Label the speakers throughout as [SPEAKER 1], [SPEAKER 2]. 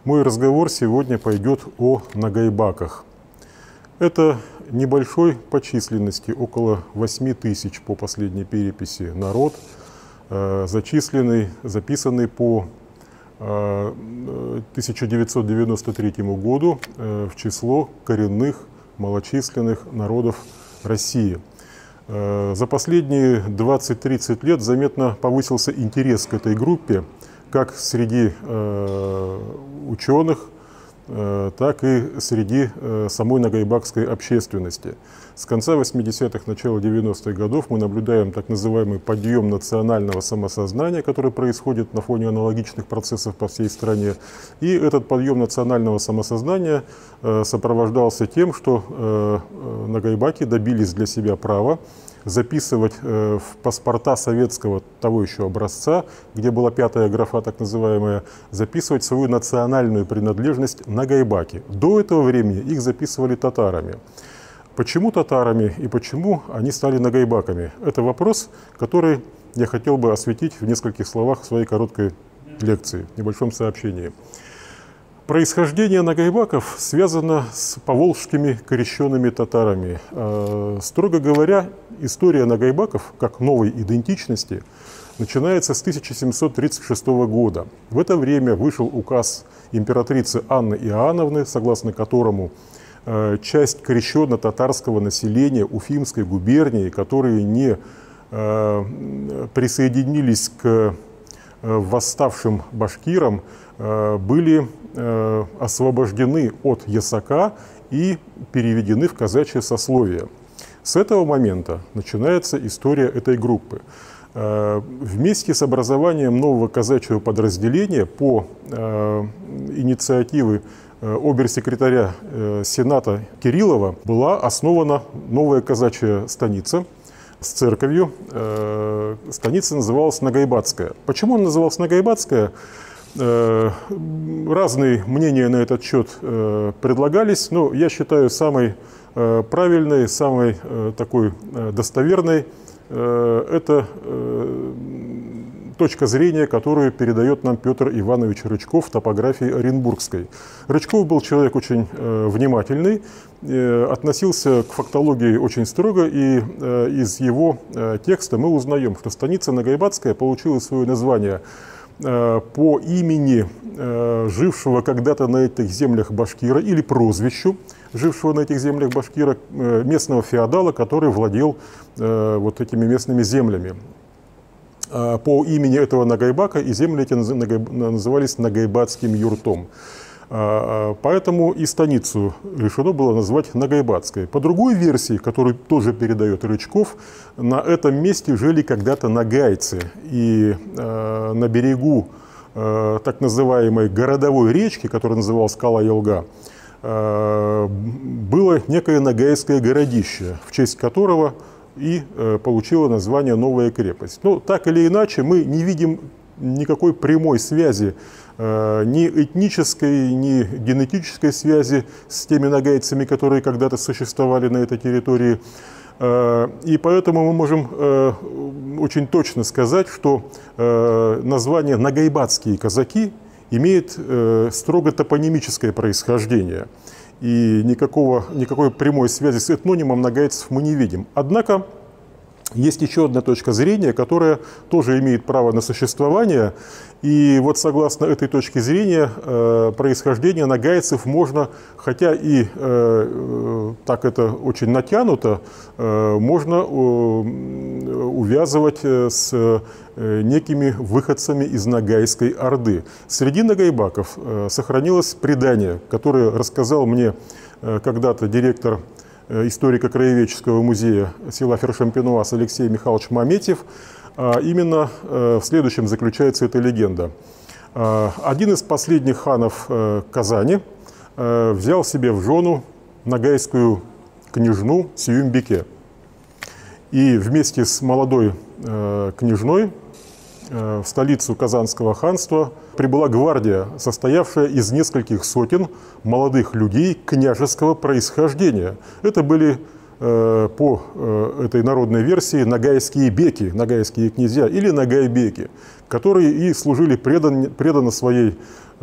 [SPEAKER 1] Мой разговор сегодня пойдет о нагайбаках. Это небольшой по численности, около 8 тысяч по последней переписи, народ, записанный по 1993 году в число коренных малочисленных народов России. За последние 20-30 лет заметно повысился интерес к этой группе, как среди ученых, так и среди самой нагайбакской общественности. С конца 80-х, начала 90-х годов мы наблюдаем так называемый подъем национального самосознания, который происходит на фоне аналогичных процессов по всей стране. И этот подъем национального самосознания сопровождался тем, что нагайбаки добились для себя права записывать в паспорта советского того еще образца, где была пятая графа, так называемая, записывать свою национальную принадлежность нагайбаки. До этого времени их записывали татарами. Почему татарами и почему они стали нагайбаками? Это вопрос, который я хотел бы осветить в нескольких словах в своей короткой лекции, в небольшом сообщении. Происхождение нагайбаков связано с поволжскими крещенными татарами. Строго говоря, история нагайбаков, как новой идентичности, начинается с 1736 года. В это время вышел указ императрицы Анны Иоанновны, согласно которому часть крещенно-татарского населения Уфимской губернии, которые не присоединились к восставшим башкирам, были освобождены от ясака и переведены в казачье сословие. С этого момента начинается история этой группы. Вместе с образованием нового казачьего подразделения по инициативе обер-секретаря Сената Кириллова была основана новая казачья станица с церковью. Станица называлась Нагайбатская. Почему она называлась Нагайбатская? Разные мнения на этот счет предлагались, но я считаю самой правильной, самой такой достоверной это точка зрения, которую передает нам Петр Иванович Рычков в топографии Оренбургской. Рычков был человек очень внимательный, относился к фактологии очень строго, и из его текста мы узнаем, что станица Нагайбатская получила свое название по имени жившего когда-то на этих землях башкира или прозвищу жившего на этих землях башкира, местного феодала, который владел вот этими местными землями. По имени этого нагайбака и земли эти назывались Нагайбатским юртом. Поэтому и станицу решено было назвать Нагайбатской. По другой версии, которую тоже передает Рычков, на этом месте жили когда-то нагайцы. И на берегу так называемой городовой речки, которая называлась Кала-Елга, было некое нагайское городище, в честь которого и получила название «Новая крепость». Но так или иначе мы не видим никакой прямой связи, ни этнической, ни генетической связи с теми нагайцами, которые когда-то существовали на этой территории. И поэтому мы можем очень точно сказать, что название «нагайбатские казаки» имеет строго топонимическое происхождение. И никакой прямой связи с этнонимом нагайцев мы не видим. Однако есть еще одна точка зрения, которая тоже имеет право на существование. И вот согласно этой точке зрения происхождение нагайцев можно, хотя и так это очень натянуто, можно увязывать с некими выходцами из Нагайской Орды. Среди нагайбаков сохранилось предание, которое рассказал мне когда-то директор историко-краеведческого музея села Фершемпенуаз Алексей Михайлович Маметьев. Именно в следующем заключается эта легенда. Один из последних ханов Казани взял себе в жену нагайскую княжну Сююмбике. И вместе с молодой княжной в столицу Казанского ханства прибыла гвардия, состоявшая из нескольких сотен молодых людей княжеского происхождения. Это были по этой народной версии нагайские беки, нагайские князья или нагайбеки, которые и служили преданно своей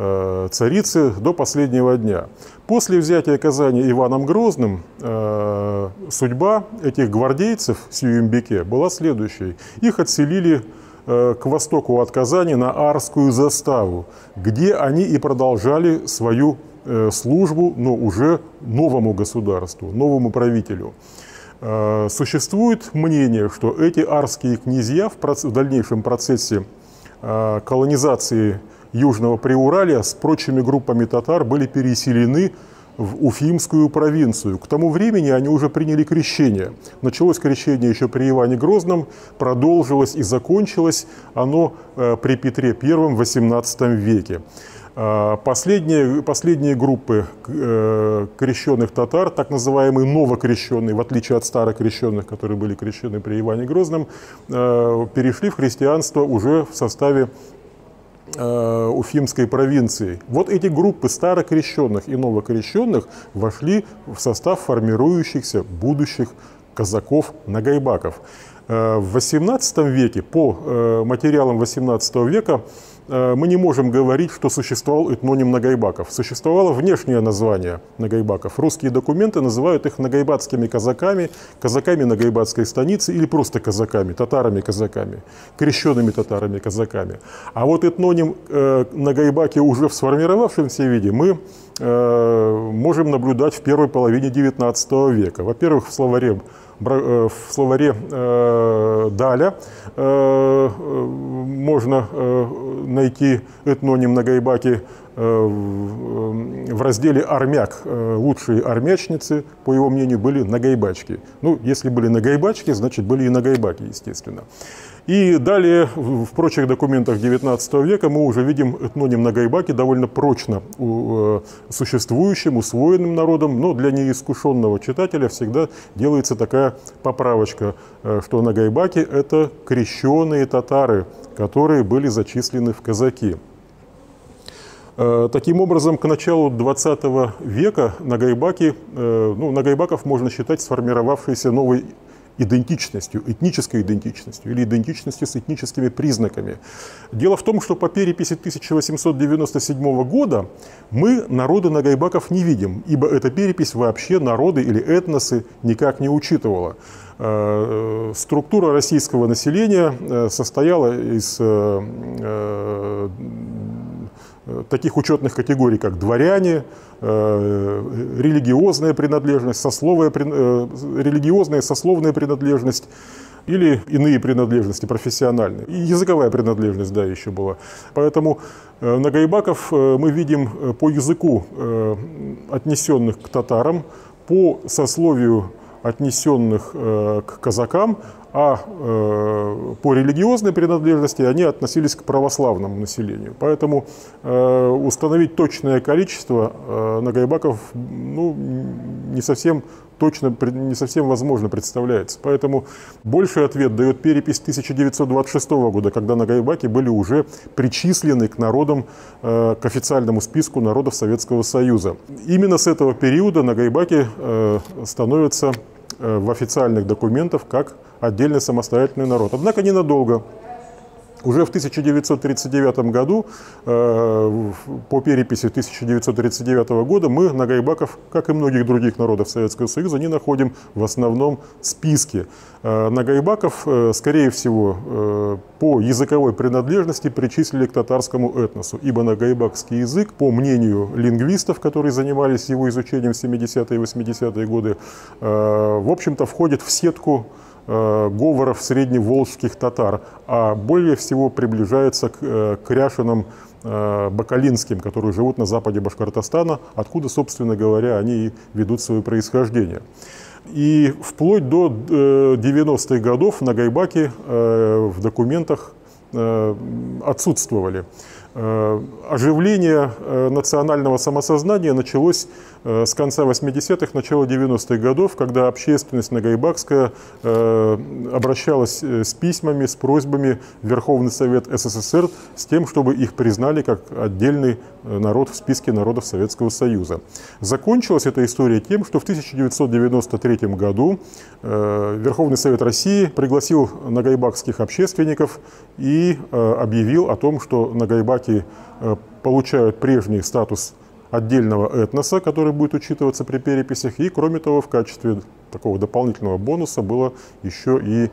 [SPEAKER 1] царицы до последнего дня. После взятия Казани Иваном Грозным судьба этих гвардейцев Сюембике была следующей. Их отселили к востоку от Казани на Арскую заставу, где они и продолжали свою службу, но уже новому государству, новому правителю. Существует мнение, что эти арские князья в дальнейшем процессе колонизации Южного Приуралья с прочими группами татар были переселены в Уфимскую провинцию. К тому времени они уже приняли крещение. Началось крещение еще при Иване Грозном, продолжилось и закончилось оно при Петре I в XVIII веке. Последние группы крещенных татар, так называемые новокрещенные, в отличие от старокрещенных, которые были крещены при Иване Грозном, перешли в христианство уже в составе Уфимской провинции. Вот эти группы старокрещенных и новокрещенных вошли в состав формирующихся будущих казаков-нагайбаков. В XVIII веке, по материалам XVIII века, мы не можем говорить, что существовал этноним нагайбаков. Существовало внешнее название нагайбаков. Русские документы называют их нагайбатскими казаками, казаками нагайбатской станицы или просто казаками, татарами-казаками, крещенными татарами-казаками. А вот этноним нагайбаки уже в сформировавшемся виде мы можем наблюдать в первой половине XIX века. Во-первых, в словаре Даля можно найти этноним нагайбаки в разделе «Армяк». Лучшие армячницы, по его мнению, были нагайбачки. Ну, если были нагайбачки, значит, были и нагайбаки, естественно. И далее, в прочих документах XIX века мы уже видим этноним нагайбаки довольно прочно существующим, усвоенным народом, но для неискушенного читателя всегда делается такая поправочка, что нагайбаки – это крещеные татары, которые были зачислены в казаки. Таким образом, к началу XX века нагайбаков можно считать сформировавшейся новой идентичностью, этнической идентичностью или идентичностью с этническими признаками. Дело в том, что по переписи 1897 года мы народы нагайбаков не видим, ибо эта перепись вообще народы или этносы никак не учитывала. Структура российского населения состояла из таких учетных категорий, как дворяне, религиозная принадлежность, религиозная сословная принадлежность или иные принадлежности профессиональные. И языковая принадлежность, да, еще была. Поэтому нагайбаков мы видим по языку, отнесенных к татарам, по сословию, отнесенных к казакам, а по религиозной принадлежности они относились к православному населению. Поэтому установить точное количество нагайбаков не совсем точно, не совсем возможно представляется. Поэтому больший ответ дает перепись 1926 года, когда нагайбаки были уже причислены к народам, к официальному списку народов Советского Союза. Именно с этого периода нагайбаки становятся в официальных документах как отдельный самостоятельный народ. Однако ненадолго. Уже в 1939 году, по переписи 1939 года, мы нагайбаков, как и многих других народов Советского Союза, не находим в основном списке. Нагайбаков, скорее всего, по языковой принадлежности причислили к татарскому этносу, ибо нагайбакский язык, по мнению лингвистов, которые занимались его изучением в 70-е и 80-е годы, в общем-то входит в сетку говоров средневолжских татар, а более всего приближается к кряшинам бакалинским, которые живут на западе Башкортостана, откуда, собственно говоря, они и ведут свое происхождение. И вплоть до 90-х годов нагайбаки в документах отсутствовали. Оживление национального самосознания началось с конца 80-х, начала 90-х годов, когда общественность нагайбакская обращалась с письмами, с просьбами в Верховный Совет СССР с тем, чтобы их признали как отдельный народ в списке народов Советского Союза. Закончилась эта история тем, что в 1993 году Верховный Совет России пригласил нагайбакских общественников и объявил о том, что нагайбаки получают прежний статус отдельного этноса, который будет учитываться при переписях, и, кроме того, в качестве такого дополнительного бонуса было еще и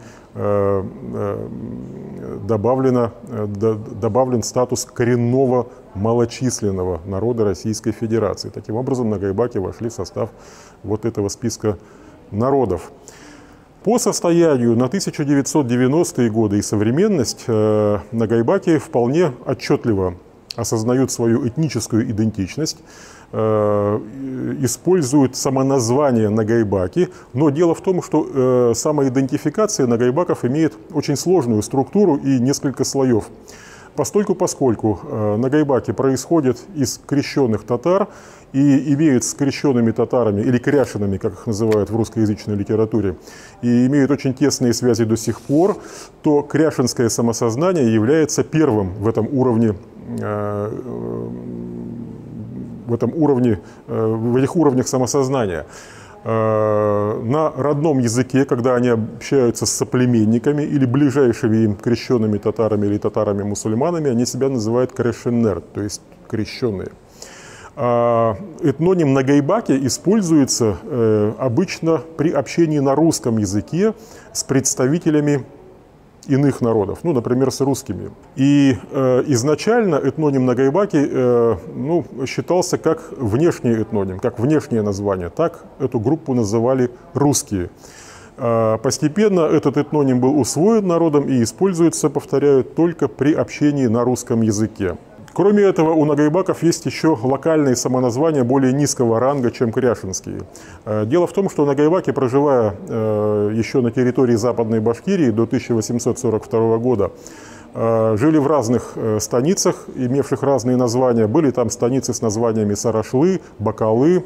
[SPEAKER 1] добавлен статус коренного малочисленного народа Российской Федерации. Таким образом, нагайбаки вошли в состав вот этого списка народов. По состоянию на 1990-е годы и современность нагайбаки вполне отчетливо осознают свою этническую идентичность, используют самоназвание нагайбаки, но дело в том, что самоидентификация нагайбаков имеет очень сложную структуру и несколько слоев. Поскольку нагайбаки происходят из крещенных татар и имеют с крещенными татарами, или кряшинами, как их называют в русскоязычной литературе, и имеют очень тесные связи до сих пор, то кряшинское самосознание является первым в этом уровне, в этих уровнях самосознания. На родном языке, когда они общаются с соплеменниками или ближайшими им крещенными татарами или татарами-мусульманами, они себя называют крещеннер, то есть крещенные. Этноним нагайбаки используется обычно при общении на русском языке с представителями иных народов, ну, например, с русскими. И изначально этноним нагайбаки считался как внешний этноним, как внешнее название. Так эту группу называли русские. Постепенно этот этноним был усвоен народом и используется, повторяю, только при общении на русском языке. Кроме этого, у нагайбаков есть еще локальные самоназвания более низкого ранга, чем кряшинские. Дело в том, что нагайбаки, проживая еще на территории Западной Башкирии до 1842 года, жили в разных станицах, имевших разные названия. Были там станицы с названиями Сарашлы, Бакалы,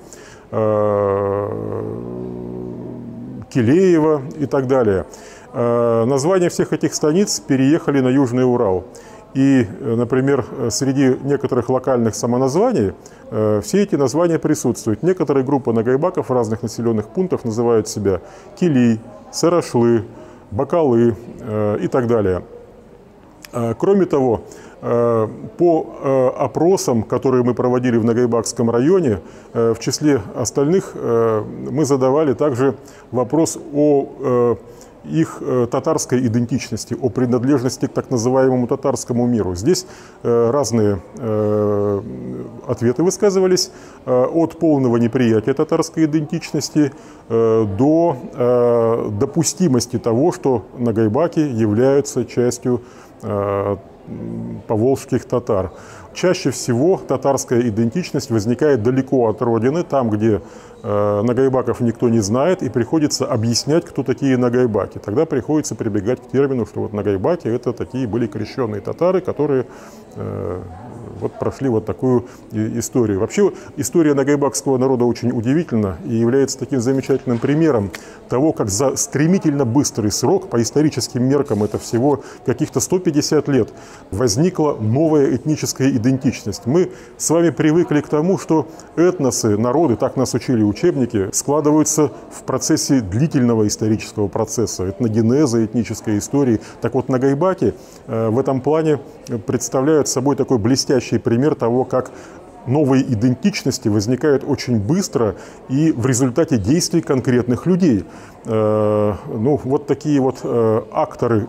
[SPEAKER 1] Килеево и так далее. Названия всех этих станиц переехали на Южный Урал. И, например, среди некоторых локальных самоназваний все эти названия присутствуют. Некоторые группы нагайбаков в разных населенных пунктах называют себя Килий, Сарашлы, Бакалы и так далее. Кроме того, по опросам, которые мы проводили в Нагайбакском районе, в числе остальных мы задавали также вопрос о их татарской идентичности, о принадлежности к так называемому татарскому миру. Здесь разные ответы высказывались, от полного неприятия татарской идентичности до допустимости того, что нагайбаки являются частью поволжских татар. Чаще всего татарская идентичность возникает далеко от родины, там, где нагайбаков никто не знает, и приходится объяснять, кто такие нагайбаки. Тогда приходится прибегать к термину, что вот нагайбаки — это такие были крещенные татары, которые вот прошли вот такую историю. Вообще история нагайбакского народа очень удивительна и является таким замечательным примером того, как за стремительно быстрый срок, по историческим меркам это всего каких-то 150 лет, возникла новая этническая идентичность. Мы с вами привыкли к тому, что этносы, народы, так нас учили учебники, складываются в процессе длительного исторического процесса, этногенеза, этнической истории. Так вот, нагайбаки в этом плане представляют собой такой блестящий пример того, как новые идентичности возникают очень быстро и в результате действий конкретных людей. Ну, вот такие вот акторы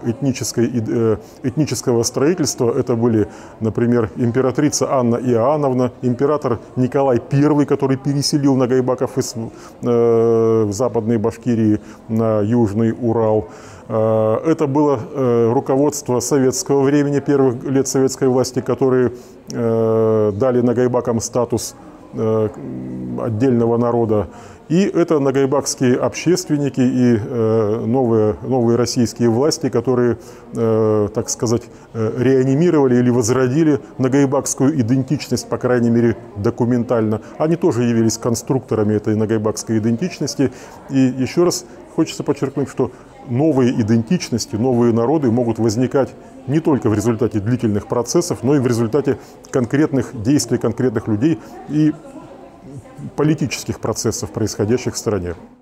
[SPEAKER 1] этнического строительства, это были, например, императрица Анна Иоанновна, император Николай I, который переселил нагайбаков из Западной Башкирии на Южный Урал. Это было руководство советского времени, первых лет советской власти, которые дали нагайбакам статус отдельного народа. И это нагайбакские общественники и новые российские власти, которые, так сказать, реанимировали или возродили нагайбакскую идентичность, по крайней мере, документально. Они тоже явились конструкторами этой нагайбакской идентичности. И еще раз хочется подчеркнуть, что новые идентичности, новые народы могут возникать не только в результате длительных процессов, но и в результате конкретных действий конкретных людей и политических процессов, происходящих в стране.